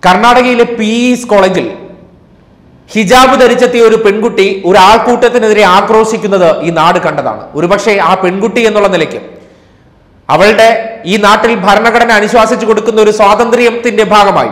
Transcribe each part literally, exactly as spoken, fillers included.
കർണാടകയിലെ പീസ് കോളേജിൽ ഹിജാബ് ധരിച്ചെത്തിയ ഒരു പെൺകുട്ടി ഒരു ആൾക്കൂട്ടത്തിനെതിരെ ആക്രോശിക്കുന്നത് ഈ നാട് കണ്ടതാണ്. ഒരുപക്ഷെ ആ പെൺകുട്ടി എന്നുള്ള നിലയ്ക്ക് അവളുടെ ഈ നാട്ടിൽ ഭരണഘടന അനുശാസിച്ചു കൊടുക്കുന്ന ഒരു സ്വാതന്ത്ര്യത്തിന്റെ ഭാഗമായി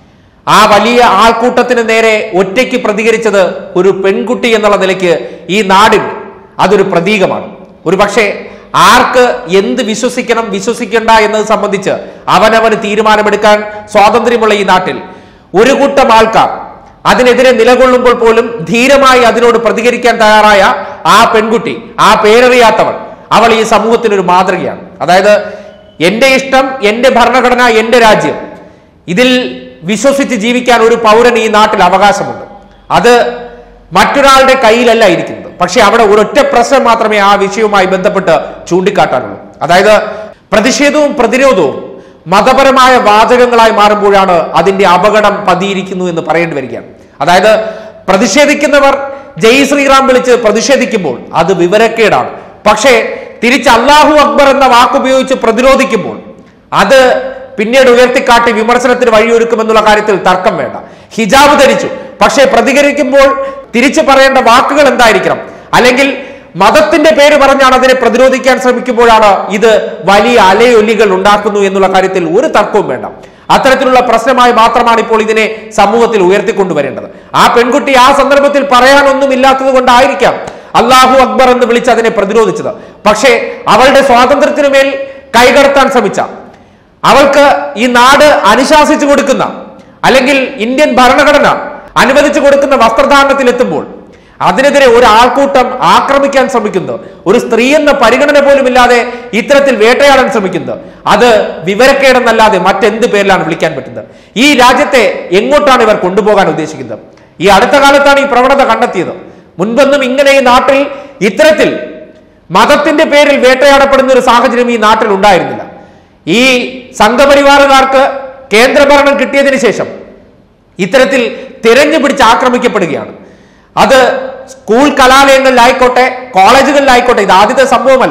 ആ വലിയ ആൾക്കൂട്ടത്തിന് നേരെ ഒറ്റയ്ക്ക് പ്രതികരിച്ചത് ഒരു പെൺകുട്ടി എന്നുള്ള നിലയ്ക്ക് ഈ നാടിൽ അതൊരു പ്രതീകമാണ്. ഒരുപക്ഷെ ആർക്ക് എന്ത് വിശ്വസിക്കണം വിശ്വസിക്കണ്ട എന്നത് സംബന്ധിച്ച് അവനവന് തീരുമാനമെടുക്കാൻ സ്വാതന്ത്ര്യമുള്ള ഈ നാട്ടിൽ ഒരു കൂട്ടം ആൾക്കാർ അതിനെതിരെ നിലകൊള്ളുമ്പോൾ പോലും ധീരമായി അതിനോട് പ്രതികരിക്കാൻ തയ്യാറായ ആ പെൺകുട്ടി, ആ പേരറിയാത്തവൾ, അവൾ ഈ സമൂഹത്തിനൊരു മാതൃകയാണ്. അതായത് എന്റെ ഇഷ്ടം, എന്റെ ഭരണഘടന, എന്റെ രാജ്യം, ഇതിൽ വിശ്വസിച്ച് ജീവിക്കാൻ ഒരു പൗരന് ഈ നാട്ടിൽ അവകാശമുണ്ട്. അത് മറ്റൊരാളുടെ കയ്യിലല്ല ഇരിക്കുന്നത്. പക്ഷെ അവിടെ ഒരൊറ്റ പ്രശ്നം മാത്രമേ ആ വിഷയവുമായി ബന്ധപ്പെട്ട് ചൂണ്ടിക്കാട്ടാനുള്ളൂ. അതായത് പ്രതിഷേധവും പ്രതിരോധവും മതപരമായ വാചകങ്ങളായി മാറുമ്പോഴാണ് അതിന്റെ അപകടം പതിയിരിക്കുന്നു എന്ന് പറയേണ്ടി വരികയാണ്. അതായത് പ്രതിഷേധിക്കുന്നവർ ജയ് ശ്രീറാം വിളിച്ച് പ്രതിഷേധിക്കുമ്പോൾ അത് വിവരക്കേടാണ്. പക്ഷേ തിരിച്ച് അല്ലാഹു അക്ബർ എന്ന വാക്കുപയോഗിച്ച് പ്രതിരോധിക്കുമ്പോൾ അത് പിന്നീട് ഉയർത്തിക്കാട്ടി വിമർശനത്തിന് വഴിയൊരുക്കുമെന്നുള്ള കാര്യത്തിൽ തർക്കം വേണ്ട. ഹിജാബ് ധരിച്ചു, പക്ഷേ പ്രതികരിക്കുമ്പോൾ തിരിച്ചു പറയേണ്ട വാക്കുകൾ എന്തായിരിക്കണം, അല്ലെങ്കിൽ മതത്തിന്റെ പേര് പറഞ്ഞാണ് അതിനെ പ്രതിരോധിക്കാൻ ശ്രമിക്കുമ്പോഴാണ് ഇത് വലിയ അലയൊലികൾ ഉണ്ടാക്കുന്നു എന്നുള്ള കാര്യത്തിൽ ഒരു തർക്കവും വേണ്ട. അത്തരത്തിലുള്ള പ്രശ്നമായി മാത്രമാണ് ഇപ്പോൾ ഇതിനെ സമൂഹത്തിൽ ഉയർത്തിക്കൊണ്ടുവരേണ്ടത്. ആ പെൺകുട്ടി ആ സന്ദർഭത്തിൽ പറയാനൊന്നും ഇല്ലാത്തത് കൊണ്ടായിരിക്കാം അല്ലാഹു അക്ബർ എന്ന് വിളിച്ച് അതിനെ പ്രതിരോധിച്ചത്. പക്ഷേ അവളുടെ സ്വാതന്ത്ര്യത്തിനു മേൽ കൈകടത്താൻ ശ്രമിച്ച, അവൾക്ക് ഈ നാട് അനുശാസിച്ചു കൊടുക്കുന്ന അല്ലെങ്കിൽ ഇന്ത്യൻ ഭരണഘടന അനുവദിച്ചു കൊടുക്കുന്ന വസ്ത്രധാരണത്തിൽ എത്തുമ്പോൾ അതിനെതിരെ ഒരു ആൾക്കൂട്ടം ആക്രമിക്കാൻ ശ്രമിക്കുന്നത്, ഒരു സ്ത്രീ എന്ന പരിഗണന പോലും ഇല്ലാതെ ഇത്തരത്തിൽ വേട്ടയാടാൻ ശ്രമിക്കുന്നത്, അത് വിവരക്കേടെന്നല്ലാതെ മറ്റെന്ത് പേരിലാണ് വിളിക്കാൻ പറ്റുന്നത്? ഈ രാജ്യത്തെ എങ്ങോട്ടാണ് ഇവർ കൊണ്ടുപോകാൻ ഉദ്ദേശിക്കുന്നത്? ഈ അടുത്ത കാലത്താണ് ഈ പ്രവണത കണ്ടെത്തിയത്. മുൻപൊന്നും ഇങ്ങനെ ഈ നാട്ടിൽ ഇത്തരത്തിൽ മതത്തിന്റെ പേരിൽ വേട്ടയാടപ്പെടുന്ന ഒരു സാഹചര്യം ഈ നാട്ടിൽ ഉണ്ടായിരുന്നില്ല. ഈ സംഘപരിവാറുകാർക്ക് കേന്ദ്രഭരണം കിട്ടിയതിനു ശേഷം ഇത്തരത്തിൽ തിരഞ്ഞു പിടിച്ച് ആക്രമിക്കപ്പെടുകയാണ്. അത് സ്കൂൾ കലാലയങ്ങളിലായിക്കോട്ടെ, കോളേജുകളിലായിക്കോട്ടെ. ഇത് ആദ്യത്തെ സംഭവമല്ല.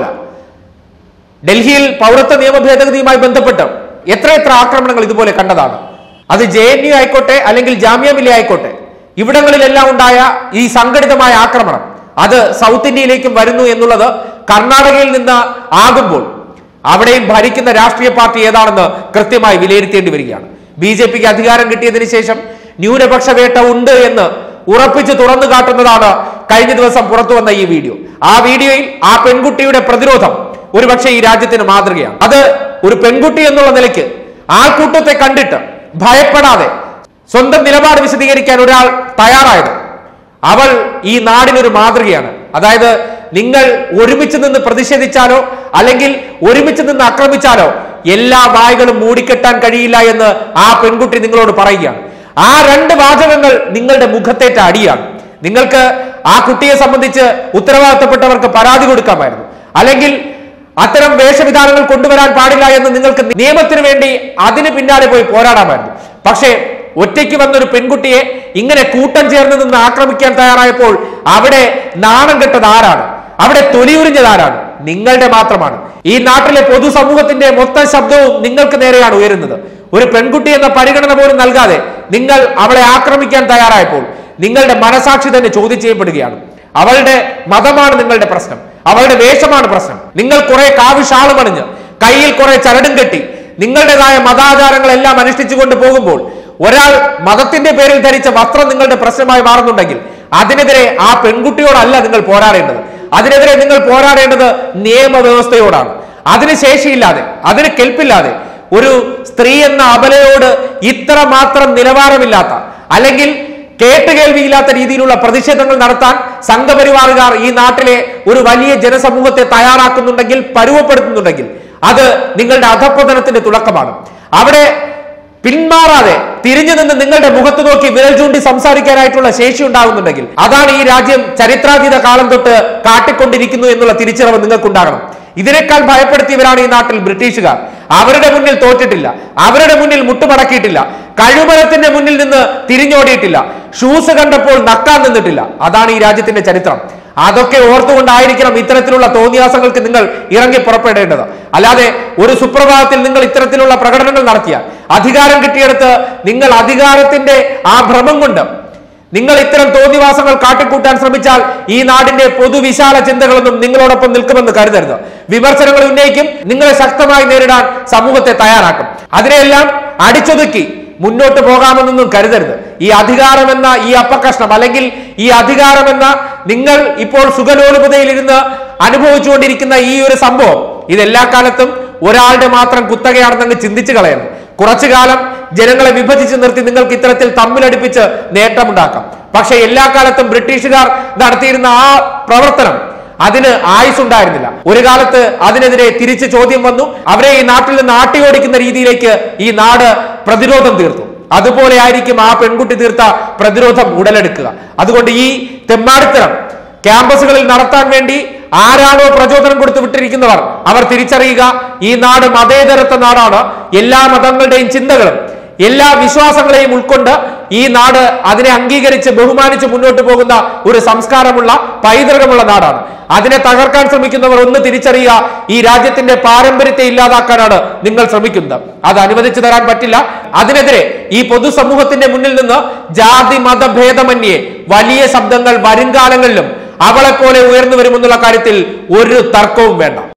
ഡൽഹിയിൽ പൗരത്വ നിയമ ഭേദഗതിയുമായി ബന്ധപ്പെട്ട് എത്രയെത്ര ആക്രമണങ്ങൾ ഇതുപോലെ കണ്ടതാണ്. അത് ജെ എൻ യു ആയിക്കോട്ടെ അല്ലെങ്കിൽ ജാമിയ മില്ലിയ ആയിക്കോട്ടെ, ഇവിടങ്ങളിലെല്ലാം ഉണ്ടായ ഈ സംഘടിതമായ ആക്രമണം അത് സൗത്ത് ഇന്ത്യയിലേക്കും വരുന്നു എന്നുള്ളത് കർണാടകയിൽ നിന്ന് ആകുമ്പോൾ അവിടെയും ഭരിക്കുന്ന രാഷ്ട്രീയ പാർട്ടി ഏതാണെന്ന് കൃത്യമായി വിലയിരുത്തേണ്ടി വരികയാണ്. ബി ജെ പിക്ക് അധികാരം കിട്ടിയതിനു ശേഷം ന്യൂനപക്ഷ വേട്ട ഉണ്ട് എന്ന് ഉറപ്പിച്ച് തുറന്നു കാട്ടുന്നതാണ് കഴിഞ്ഞ ദിവസം പുറത്തു വന്ന ഈ വീഡിയോ. ആ വീഡിയോയിൽ ആ പെൺകുട്ടിയുടെ പ്രതിരോധം ഒരുപക്ഷെ ഈ രാജ്യത്തിന് മാതൃകയാണ്. അത് ഒരു പെൺകുട്ടി എന്നുള്ള നിലയ്ക്ക് ആൾക്കൂട്ടത്തെ കണ്ടിട്ട് ഭയപ്പെടാതെ സ്വന്തം നിലപാട് വിശദീകരിക്കാൻ ഒരാൾ തയ്യാറായത്, അവൾ ഈ നാടിനൊരു മാതൃകയാണ്. അതായത് നിങ്ങൾ ഒരുമിച്ച് നിന്ന് പ്രതിഷേധിച്ചാലോ അല്ലെങ്കിൽ ഒരുമിച്ച് നിന്ന് ആക്രമിച്ചാലോ എല്ലാ വായ്കളും മൂടിക്കെട്ടാൻ കഴിയില്ല എന്ന് ആ പെൺകുട്ടി നിങ്ങളോട് പറയുകയാണ്. ആ രണ്ട് വാചകങ്ങൾ നിങ്ങളുടെ മുഖത്തേറ്റ അടിയാണ്. നിങ്ങൾക്ക് ആ കുട്ടിയെ സംബന്ധിച്ച് ഉത്തരവാദിത്തപ്പെട്ടവർക്ക് പരാതി കൊടുക്കാമായിരുന്നു, അല്ലെങ്കിൽ അത്തരം വേഷവിധാനങ്ങൾ കൊണ്ടുവരാൻ പാടില്ല എന്ന് നിങ്ങൾക്ക് നിയമത്തിന് വേണ്ടി അതിന് പിന്നാലെ പോയി പോരാടാമായിരുന്നു. പക്ഷേ ഒറ്റയ്ക്ക് വന്നൊരു പെൺകുട്ടിയെ ഇങ്ങനെ കൂട്ടം ചേർന്ന് നിന്ന് ആക്രമിക്കാൻ തയ്യാറായപ്പോൾ അവിടെ നാണം കെട്ടത് ആരാണ്? അവിടെ തൊലിയുരിഞ്ഞത് ആരാണ്? നിങ്ങളുടെ മാത്രമാണ്. ഈ നാട്ടിലെ പൊതുസമൂഹത്തിന്റെ മൊത്തം ശബ്ദവും നിങ്ങൾക്ക് നേരെയാണ് ഉയരുന്നത്. ഒരു പെൺകുട്ടി എന്ന പരിഗണന പോലും നൽകാതെ നിങ്ങൾ അവളെ ആക്രമിക്കാൻ തയ്യാറായപ്പോൾ നിങ്ങളുടെ മനസാക്ഷി തന്നെ ചോദ്യം ചെയ്യപ്പെടുകയാണ്. അവളുടെ മതമാണ് നിങ്ങളുടെ പ്രശ്നം, അവളുടെ വേഷമാണ് പ്രശ്നം. നിങ്ങൾ കുറെ കാവി ഷാളുമണിഞ്ഞ് കയ്യിൽ കുറെ ചരടും കെട്ടി നിങ്ങളുടേതായ മതാചാരങ്ങളെല്ലാം അനുഷ്ഠിച്ചുകൊണ്ട് പോകുമ്പോൾ ഒരാൾ മതത്തിന്റെ പേരിൽ ധരിച്ച വസ്ത്രം നിങ്ങളുടെ പ്രശ്നമായി മാറുന്നുണ്ടെങ്കിൽ അതിനെതിരെ ആ പെൺകുട്ടിയോടല്ല നിങ്ങൾ പോരാടേണ്ടത്. അതിനെതിരെ നിങ്ങൾ പോരാടേണ്ടത് നിയമവ്യവസ്ഥയോടാണ്. അതിന് ശേഷിയില്ലാതെ, അതിന് കെൽപ്പില്ലാതെ ഒരു സ്ത്രീ എന്ന അബലയോട് ഇത്ര മാത്രം നിലവാരമില്ലാത്ത അല്ലെങ്കിൽ കേട്ടുകേൾവിയില്ലാത്ത രീതിയിലുള്ള പ്രതിഷേധങ്ങൾ നടത്താൻ സംഘപരിവാറുകാർ ഈ നാട്ടിലെ ഒരു വലിയ ജനസമൂഹത്തെ തയ്യാറാക്കുന്നുണ്ടെങ്കിൽ, പരുവപ്പെടുത്തുന്നുണ്ടെങ്കിൽ അത് നിങ്ങളുടെ അധപ്പതനത്തിന്റെ തുടക്കമാണ്. അവിടെ പിന്മാറാതെ തിരിഞ്ഞു നിന്ന് നിങ്ങളുടെ മുഖത്ത് നോക്കി വിരൽ ചൂണ്ടി സംസാരിക്കാനായിട്ടുള്ള ശേഷി ഉണ്ടാകുന്നുണ്ടെങ്കിൽ അതാണ് ഈ രാജ്യം ചരിത്രാതീത കാലം തൊട്ട് കാട്ടിക്കൊണ്ടിരിക്കുന്നു എന്നുള്ള തിരിച്ചറിവ് നിങ്ങൾക്കുണ്ടാകണം. ഇതിനേക്കാൾ ഭയപ്പെടുത്തിയവരാണ് ഈ നാട്ടിൽ ബ്രിട്ടീഷുകാർ. അവരുടെ മുന്നിൽ തോറ്റിട്ടില്ല, അവരുടെ മുന്നിൽ മുട്ടുമടക്കിയിട്ടില്ല, കഴിമരത്തിന്റെ മുന്നിൽ നിന്ന് തിരിഞ്ഞോടിയിട്ടില്ല, ഷൂസ് കണ്ടപ്പോൾ നക്കാൻ നിന്നിട്ടില്ല. അതാണ് ഈ രാജ്യത്തിന്റെ ചരിത്രം. അതൊക്കെ ഓർത്തുകൊണ്ടായിരിക്കണം ഇത്തരത്തിലുള്ള തോന്നിയാസങ്ങൾക്ക് നിങ്ങൾ ഇറങ്ങി പുറപ്പെടേണ്ടത്. അല്ലാതെ ഒരു സുപ്രഭാതത്തിൽ നിങ്ങൾ ഇത്തരത്തിലുള്ള പ്രകടനങ്ങൾ നടത്തിയാൽ അധികാരം കിട്ടിയെടുത്ത് നിങ്ങൾ അധികാരത്തിന്റെ ആ ഭ്രമം കൊണ്ട് നിങ്ങൾ ഇത്തരം തോന്നിവാസങ്ങൾ കാട്ടിക്കൂട്ടാൻ ശ്രമിച്ചാൽ ഈ നാടിന്റെ പൊതുവിശാല ചിന്തകളൊന്നും നിങ്ങളോടൊപ്പം നിൽക്കുമെന്ന് കരുതരുത്. വിമർശനങ്ങൾ ഉന്നയിക്കും, നിങ്ങളെ ശക്തമായി നേരിടാൻ സമൂഹത്തെ തയ്യാറാക്കും. അതിനെല്ലാം അടിച്ചൊതുക്കി മുന്നോട്ട് പോകാമെന്നൊന്നും കരുതരുത്. ഈ അധികാരമെന്ന ഈ അപ്പക്കഷ്ണം, അല്ലെങ്കിൽ ഈ അധികാരമെന്ന നിങ്ങൾ ഇപ്പോൾ സുഖലോലുപതയിൽ ഇരുന്ന് അനുഭവിച്ചുകൊണ്ടിരിക്കുന്ന ഈ ഒരു സംഭവം, ഇതെല്ലാ കാലത്തും ഒരാളുടെ മാത്രം കുത്തകയാണെന്നങ്ങ് ചിന്തിച്ചു കളയണം. കുറച്ചു കാലം ജനങ്ങളെ വിഭജിച്ച് നിർത്തി നിങ്ങൾക്ക് ഇത്തരത്തിൽ തമ്മിലടിപ്പിച്ച് നേട്ടമുണ്ടാക്കാം. പക്ഷെ എല്ലാ കാലത്തും ബ്രിട്ടീഷുകാർ നടത്തിയിരുന്ന ആ പ്രവർത്തനം അതിന് ആയുസ്സുണ്ടായിരുന്നില്ല. ഒരു കാലത്ത് അതിനെതിരെ തിരിച്ച് ചോദ്യം വന്നു. അവരെ ഈ നാട്ടിൽ നിന്ന് ആട്ടിയോടിക്കുന്ന രീതിയിലേക്ക് ഈ നാട് പ്രതിരോധം തീർത്തു. അതുപോലെ ആയിരിക്കും ആ പെൺകുട്ടി തീർത്ത പ്രതിരോധം ഉടലെടുക്കുക. അതുകൊണ്ട് ഈ തെമ്മാടിത്തരം ക്യാമ്പസുകളിൽ നടത്താൻ വേണ്ടി ആരാണോ പ്രചോദനം കൊടുത്തു വിട്ടിരിക്കുന്നവർ അവർ തിരിച്ചറിയുക, ഈ നാട് മതേതരത്വ നാടാണ്. എല്ലാ മതങ്ങളുടെയും ചിന്തകളും എല്ലാ വിശ്വാസങ്ങളെയും ഉൾക്കൊണ്ട് ഈ നാട് അതിനെ അംഗീകരിച്ച് ബഹുമാനിച്ച് മുന്നോട്ട് പോകുന്ന ഒരു സംസ്കാരമുള്ള പൈതൃകമുള്ള നാടാണ്. അതിനെ തകർക്കാൻ ശ്രമിക്കുന്നവർ ഒന്ന് തിരിച്ചറിയുക, ഈ രാജ്യത്തിന്റെ പാരമ്പര്യത്തെ ഇല്ലാതാക്കാനാണ് നിങ്ങൾ ശ്രമിക്കുന്നത്. അത് അനുവദിച്ചു തരാൻ പറ്റില്ല. അതിനെതിരെ ഈ പൊതുസമൂഹത്തിന്റെ മുന്നിൽ നിന്ന് ജാതി മത ഭേദമന്യേ വലിയ ശബ്ദങ്ങൾ വരുംകാലങ്ങളിലും അവളെപ്പോലെ ഉയർന്നു വരുമെന്നുള്ള കാര്യത്തിൽ ഒരു തർക്കവും വേണ്ട.